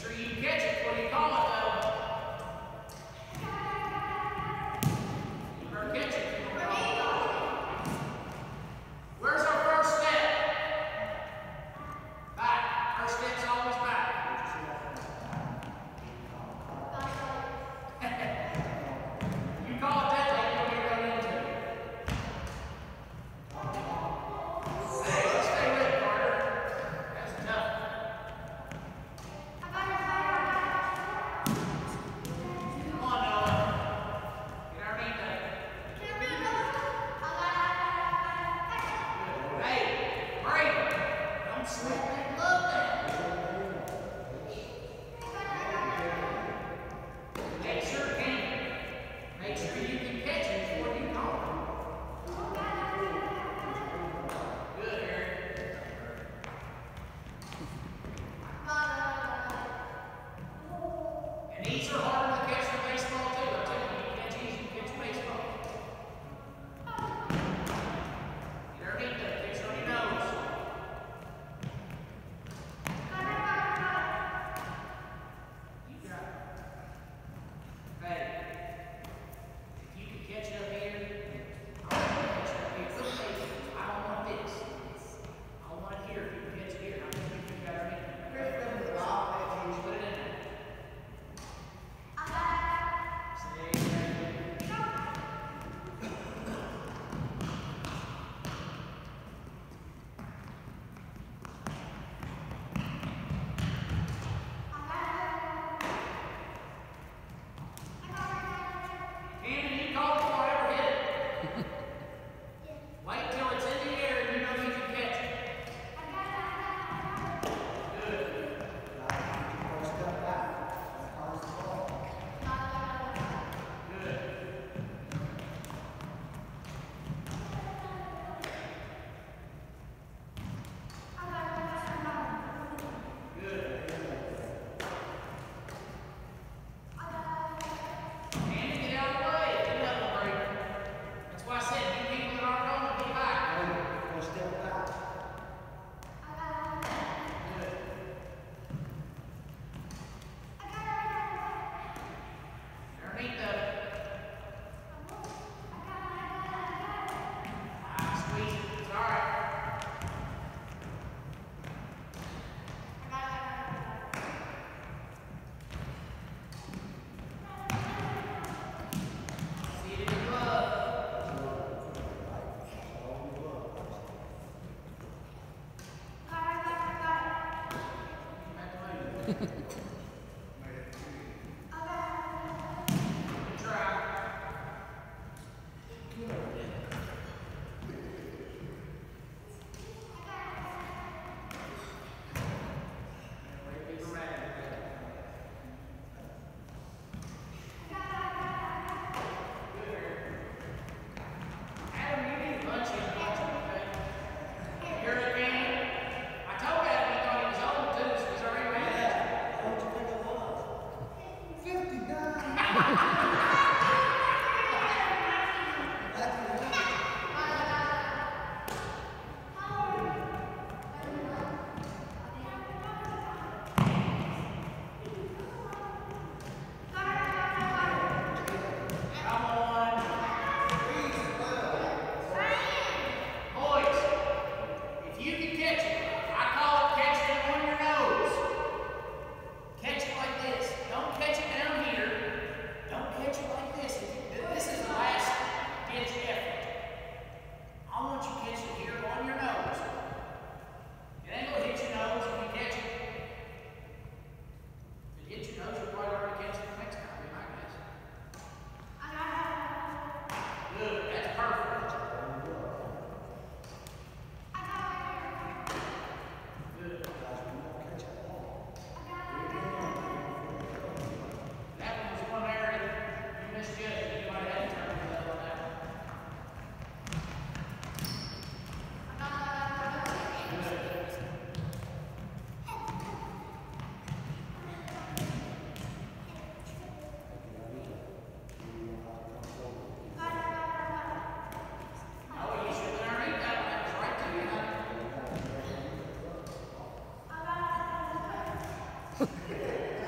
sure you catch it before you call it, though. You better catch it before you call it. Where's our first step? Back. First step's always back. You call it that, like you'll get right into it. Stay with it, Carter. That's tough. Come on, Noah. Get underneath that. Hey, Brady, don't slip that glove down. Make sure you can catch it before you call it. Good, Eric. And these are harder to catch than baseball, too. I tell you, you can catch these, you can catch baseball. Get underneath that. Catch it on your nose. You got it. Hey. You can catch it up here. I want to catch it up here. I don't want this. I want it here. You can catch it here. I'm going to get you got it in. Put it in there. Stay there. Andy, you call it before I ever hit it. Wait till it's in the air and you know you can catch it. Good. Good. Good. Andy, get out of the way. Get another break. That's why I said you people that aren't going to be back. Good. Underneath the squeeze it. It's all right. See it in your glove. Good try. Adam, you need lunch in the lunch, okay? You're a fan. I told Adam he thought he was old too, so he's already ready. Come on. Boys, if you can catch it, I call it catching it on your nose. Catch it like this. Don't catch it down here. Don't catch it like this. This is the last ditch effort. I want you to catch it here on your nose. It ain't gonna hit your nose when you catch it. If it hits your nose, you'll probably already catch it the next time, I guess. Good, that's perfect. Good. That one was one area you misjudged. You might have to turn it up on that one. Ha ha ha.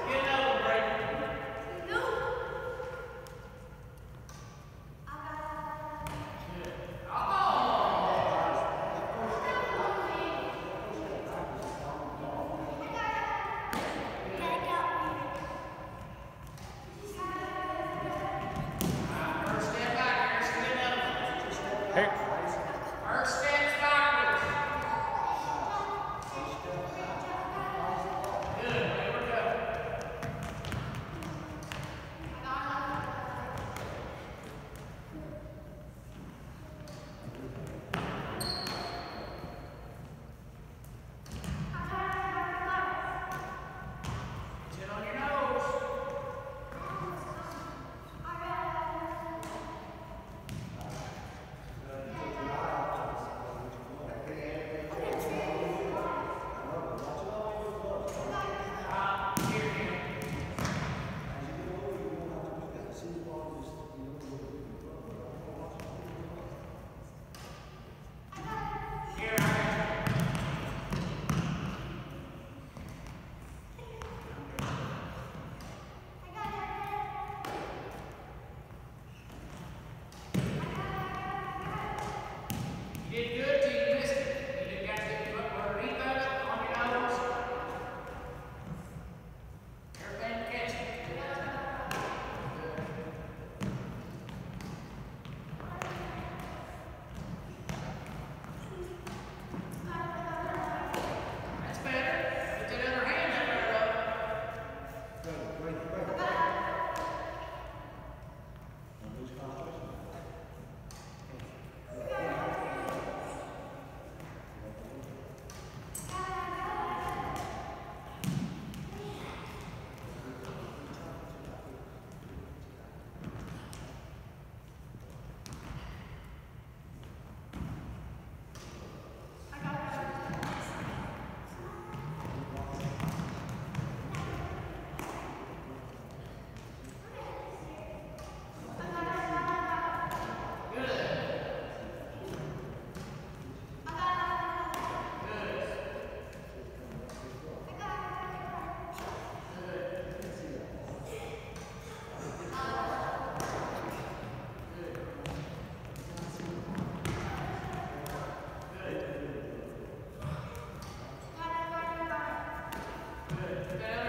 Put that